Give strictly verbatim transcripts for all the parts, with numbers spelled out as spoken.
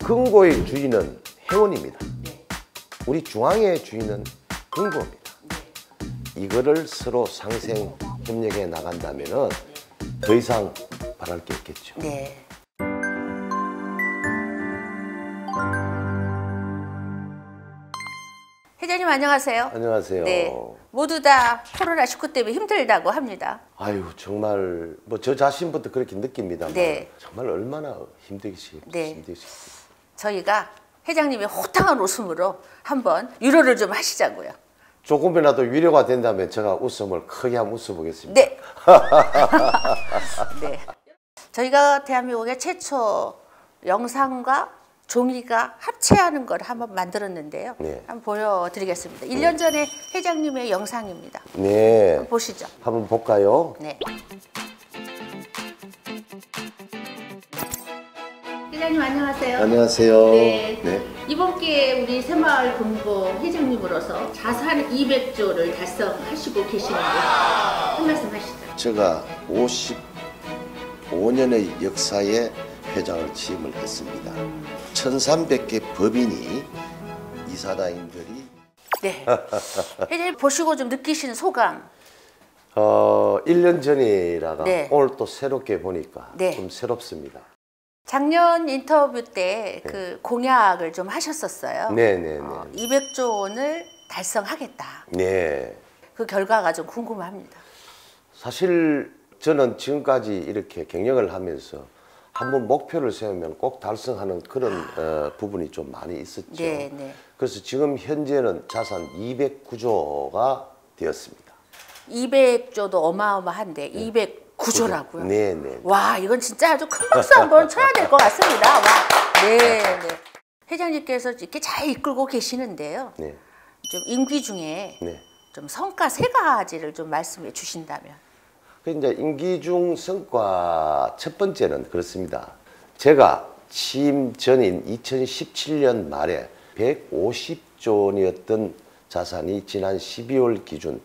금고의 주인은 회원입니다. 네. 우리 중앙의 주인은 금고입니다. 네. 이거를 서로 상생 협력해 나간다면은 더 이상 바랄 게 없겠죠. 네. 회장님 안녕하세요. 안녕하세요. 네. 모두 다 코로나십구 때문에 힘들다고 합니다. 아유 정말 뭐 저 자신부터 그렇게 느낍니다만 네. 정말 얼마나 힘드시 네. 힘드시겠어요. 저희가 회장님의 호탕한 웃음으로 한번 위로를 좀 하시자고요. 조금이라도 위로가 된다면 제가 웃음을 크게 한번 웃어보겠습니다. 네. 네. 저희가 대한민국의 최초 영상과 종이가 합체하는 걸 한번 만들었는데요. 네. 한번 보여드리겠습니다. 일 년 전에 회장님의 영상입니다. 네. 한번 보시죠. 한번 볼까요? 네. 회장님 안녕하세요. 안녕하세요. 네. 네. 이번 기회에 우리 새마을 금고 회장님으로서 자산 이백조를 달성하시고 계시는데 한 말씀 하시죠. 제가 오십오 년의 역사에 회장을 취임을 했습니다. 천삼백 개 법인이 이사단인들이 네. 회장님 보시고 좀 느끼시는 소감. 어, 일 년 전이라가 네. 오늘 또 새롭게 보니까 네. 좀 새롭습니다. 작년 인터뷰 때 그 공약을 좀 하셨었어요. 네네네. 어, 이백조 원을 달성하겠다. 네. 그 결과가 좀 궁금합니다. 사실 저는 지금까지 이렇게 경영을 하면서 한번 목표를 세우면 꼭 달성하는 그런 어, 부분이 좀 많이 있었죠. 네, 네. 그래서 지금 현재는 자산 이백구조가 되었습니다. 이백조도 어마어마한데 이백구조라고요? 네, 네. 와, 이건 진짜 아주 큰 박수 한번 쳐야 될 것 같습니다. 와, 네, 네. 회장님께서 이렇게 잘 이끌고 계시는데요. 네. 좀 임기 중에 네. 좀 성과 세 가지를 좀 말씀해 주신다면. 그 이제 임기 중 성과 첫 번째는 그렇습니다. 제가 취임 전인 이천십칠 년 말에 백오십조 원이었던 자산이 지난 십이월 기준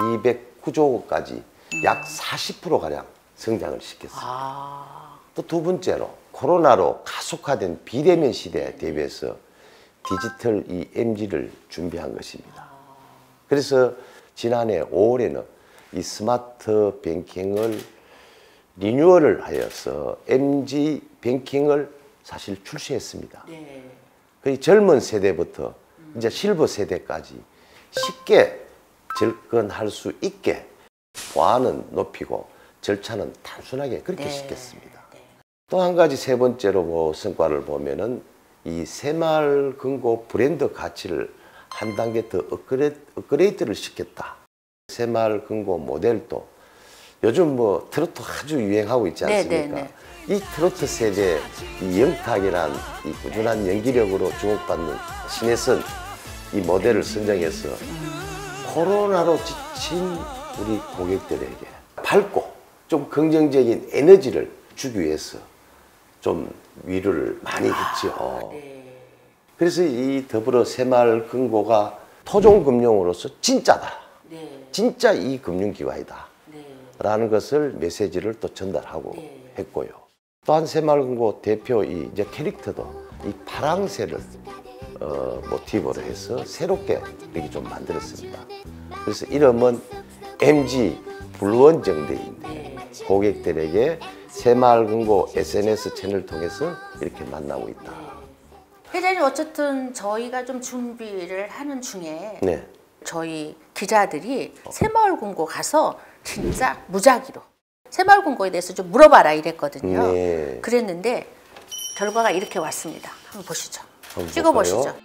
이백구조까지 음. 약 사십 퍼센트 가량 성장을 시켰습니다. 아... 또 두 번째로 코로나로 가속화된 비대면 시대에 대비해서 디지털 이 엠지를 준비한 것입니다. 그래서 지난해 오월에는 이 스마트 뱅킹을 리뉴얼을 하여서 엠지 뱅킹을 사실 출시했습니다. 네. 그 젊은 세대부터 음. 이제 실버 세대까지 쉽게 접근할 수 있게 보안은 높이고 절차는 단순하게 그렇게 네. 시켰습니다. 네. 또 한 가지 세 번째로 뭐 성과를 보면은 이 새마을 금고 브랜드 가치를 한 단계 더 업그레이드, 업그레이드를 시켰다. 새마을 금고 모델도 요즘 뭐 트로트 아주 유행하고 있지 않습니까? 네, 네, 네. 이 트로트 세대 이 영탁이란 이 꾸준한 연기력으로 주목받는 신혜선 이 모델을 선정해서 코로나로 지친 우리 고객들에게 밝고 좀 긍정적인 에너지를 주기 위해서 좀 위로를 많이 했죠. 아, 네. 그래서 이 더불어 새마을 금고가 토종금융으로서 진짜다. 네. 진짜 이 금융기관이다. 네. 라는 것을 메시지를 또 전달하고 네. 했고요. 또한 새마을금고 대표 이 이제 캐릭터도 이 파랑새를 어, 모티브로 해서 새롭게 이렇게 좀 만들었습니다. 그래서 이름은 엠지 불원정대인데 네. 고객들에게 새마을금고 에스엔에스 채널을 통해서 이렇게 만나고 있다. 회장님 어쨌든 저희가 좀 준비를 하는 중에 네. 저희 기자들이 새마을금고 가서 진짜 무작위로 새마을금고에 대해서 좀 물어봐라 이랬거든요. 네. 그랬는데 결과가 이렇게 왔습니다. 한번 보시죠. 한번 찍어보시죠. 볼까요?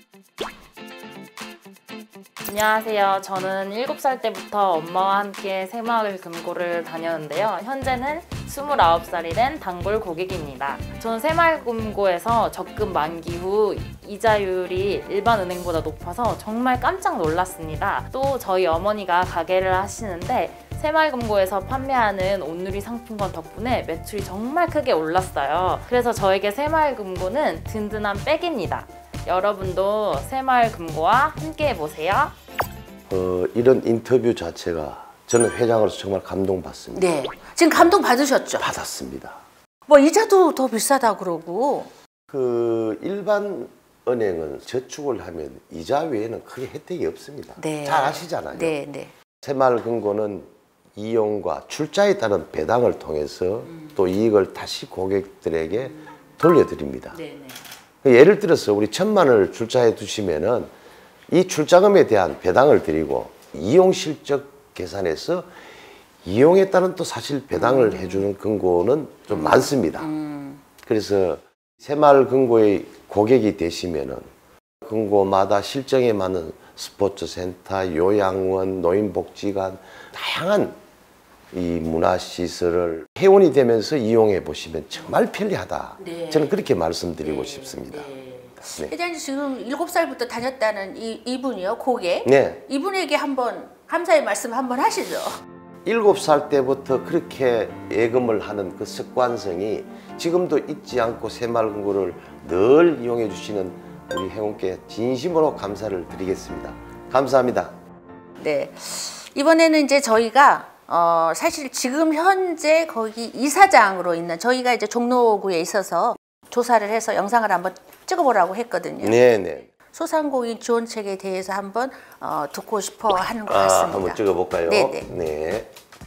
안녕하세요. 저는 일곱 살 때부터 엄마와 함께 새마을금고를 다녔는데요. 현재는 스물아홉 살이 된 단골 고객입니다. 저는 새마을금고에서 적금 만기 후 이자율이 일반 은행보다 높아서 정말 깜짝 놀랐습니다. 또 저희 어머니가 가게를 하시는데 새마을금고에서 판매하는 온누리 상품권 덕분에 매출이 정말 크게 올랐어요. 그래서 저에게 새마을금고는 든든한 백입니다. 여러분도 새마을금고와 함께 해보세요. 어, 이런 인터뷰 자체가 저는 회장으로서 정말 감동받습니다. 네, 지금 감동 받으셨죠? 받았습니다. 뭐 이자도 더 비싸다 그러고. 그 일반 은행은 저축을 하면 이자 외에는 크게 혜택이 없습니다. 네. 잘 아시잖아요. 네, 네. 새마을금고는 이용과 출자에 따른 배당을 통해서 음. 또 이익을 다시 고객들에게 음. 돌려드립니다. 네, 네. 예를 들어서 우리 천만 원을 출자해 두시면은 이 출자금에 대한 배당을 드리고 이용 실적 계산해서 이용에 따른 또 사실 배당을 음. 해주는 금고는 좀 음. 많습니다. 음. 그래서 새마을금고의 고객이 되시면은 금고마다 실정에 맞는 스포츠센터, 요양원, 노인복지관 다양한 이 문화시설을 회원이 되면서 이용해 보시면 정말 편리하다. 네. 저는 그렇게 말씀드리고 네. 싶습니다. 네. 네. 회장님 지금 일곱 살부터 다녔다는 이, 이분이요, 고객. 네. 이분에게 한번 감사의 말씀 한번 하시죠. 일곱 살 때부터 그렇게 예금을 하는 그 습관성이 지금도 잊지 않고 새마을금고를 늘 이용해 주시는 우리 회원께 진심으로 감사를 드리겠습니다. 감사합니다. 네. 이번에는 이제 저희가 어 사실 지금 현재 거기 이사장으로 있는 저희가 이제 종로구에 있어서 조사를 해서 영상을 한번 찍어보라고 했거든요. 네네. 소상공인 지원책에 대해서 한번 어, 듣고 싶어 하는 것 같습니다. 아, 한번 찍어볼까요? 네네. 네.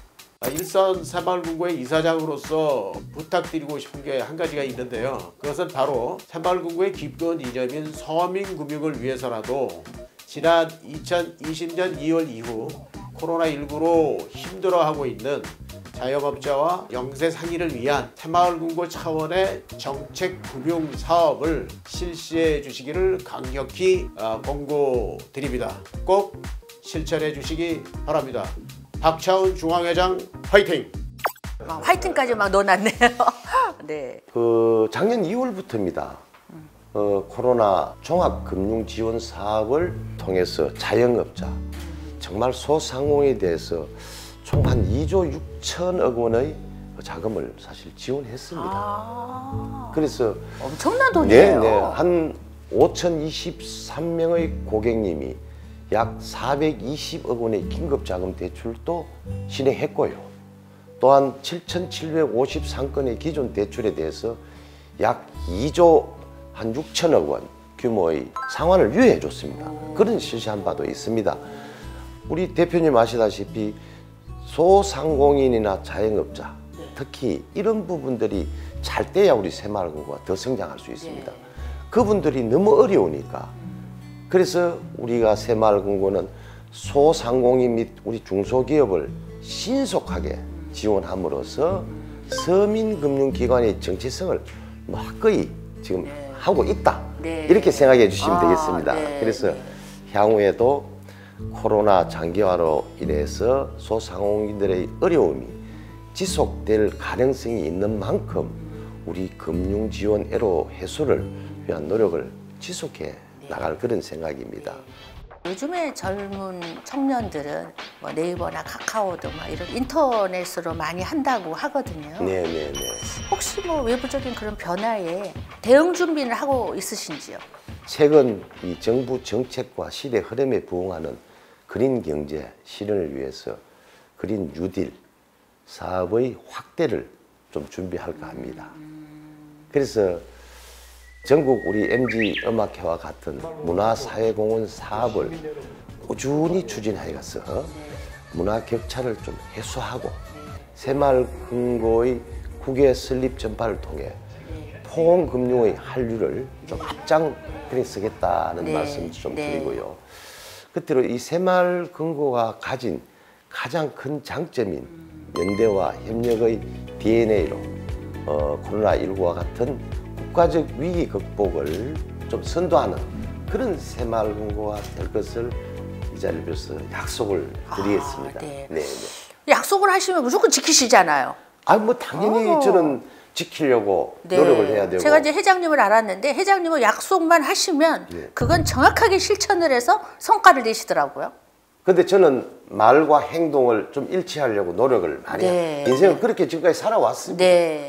일선 새마을금고의 이사장으로서 부탁드리고 싶은 게 한 가지가 있는데요. 그것은 바로 새마을금고의 기본 이념인 서민금융을 위해서라도 지난 이천이십 년 이월 이후 코로나 십구로 힘들어하고 있는 자영업자와 영세 상인을 위한 새마을금고 차원의 정책 금융 사업을 실시해 주시기를 강력히 권고드립니다. 꼭 실천해 주시기 바랍니다. 박차훈 중앙회장 화이팅! 아, 화이팅까지 막 넣어놨네요. 네. 그 작년 이월부터입니다. 음. 어, 코로나 종합금융지원 사업을 통해서 자영업자, 정말 소상공인에 대해서 총 한 이조 육천억 원의 자금을 사실 지원했습니다. 아, 그래서 엄청난 돈이에요. 네, 네, 한 오천이십삼 명의 고객님이 약 사백이십억 원의 긴급자금 대출도 진행했고요. 또한 칠천칠백오십삼 건의 기존 대출에 대해서 약 이조 한 육천억 원 규모의 상환을 유예해 줬습니다. 그런 실시한 바도 있습니다. 우리 대표님 아시다시피 소상공인이나 자영업자, 특히 이런 부분들이 잘 돼야 우리 새마을금고가 더 성장할 수 있습니다. 그분들이 너무 어려우니까, 그래서 우리가 새마을금고는 소상공인 및 우리 중소기업을 신속하게 지원함으로써 서민금융기관의 정체성을 뭐 확고히 지금 네. 하고 있다. 네. 이렇게 생각해 주시면 아, 되겠습니다. 네. 그래서 향후에도 코로나 장기화로 인해서 소상공인들의 어려움이 지속될 가능성이 있는 만큼 우리 금융지원 애로 해소를 위한 노력을 지속해 나갈 그런 생각입니다. 요즘에 젊은 청년들은 뭐 네이버나 카카오도 막 이런 인터넷으로 많이 한다고 하거든요. 네네네. 혹시 뭐 외부적인 그런 변화에 대응 준비를 하고 있으신지요? 최근 이 정부 정책과 시대 흐름에 부응하는 그린 경제 실현을 위해서 그린 뉴딜 사업의 확대를 좀 준비할까 합니다. 그래서 전국 우리 엠지 음악회와 같은 문화사회공헌 사업을 꾸준히 추진해가서 문화 격차를 좀 해소하고 새마을금고의 국외 설립 전파를 통해 포용금융의 한류를 좀 앞장그려 서겠다는 네. 말씀 좀 네. 드리고요. 끝으로 이 새마을금고가 가진 가장 큰 장점인 연대와 협력의 디엔에이로 어, 코로나 십구와 같은 국가적 위기 극복을 좀 선도하는 그런 새마을금고가 될 것을 이 자리를 빌어서 약속을 드리겠습니다. 아, 네. 네, 네. 약속을 하시면 무조건 지키시잖아요. 아, 뭐 당연히 오. 저는 지키려고 네. 노력을 해야 되고. 제가 이제 회장님을 알았는데 회장님은 약속만 하시면 네. 그건 정확하게 실천을 해서 성과를 내시더라고요. 근데 저는 말과 행동을 좀 일치하려고 노력을 많이 네. 해요. 인생은 그렇게 지금까지 살아왔습니다. 네.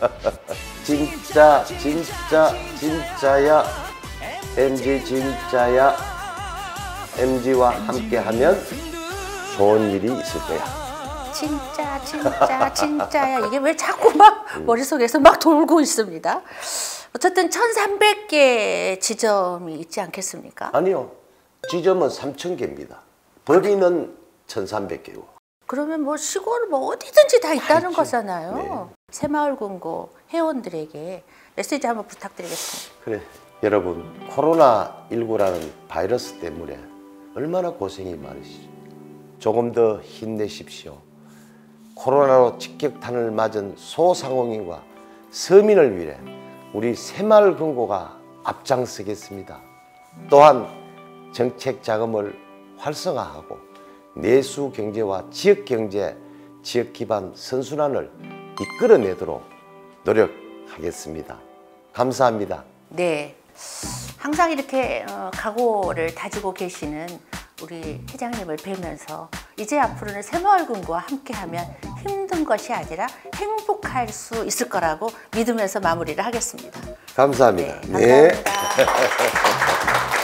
진짜 진짜 진짜야 엠지 진짜야 엠지와 함께하면 좋은 일이 있을 거야. 진짜 진짜 진짜야 이게 왜 자꾸 막 머릿속에서 막 돌고 있습니다. 어쨌든 천삼백 개의 지점이 있지 않겠습니까? 아니요. 지점은 삼천 개입니다. 법인은 천삼백 개고. 그러면 뭐 시골 뭐 어디든지 다 있다는 있죠. 거잖아요. 네. 새마을금고 회원들에게 메시지 한번 부탁드리겠습니다. 그래, 여러분 코로나 십구라는 바이러스 때문에 얼마나 고생이 많으시죠. 조금 더 힘내십시오. 코로나로 직격탄을 맞은 소상공인과 서민을 위해 우리 새마을금고가 앞장서겠습니다. 또한 정책 자금을 활성화하고 내수 경제와 지역 경제, 지역 기반 선순환을 이끌어내도록 노력하겠습니다. 감사합니다. 네, 항상 이렇게 어, 각오를 다지고 계시는 우리 회장님을 뵈면서 이제 앞으로는 새마을금고와 함께하면 힘든 것이 아니라 행복할 수 있을 거라고 믿으면서 마무리를 하겠습니다. 감사합니다. 네, 감사합니다. 네.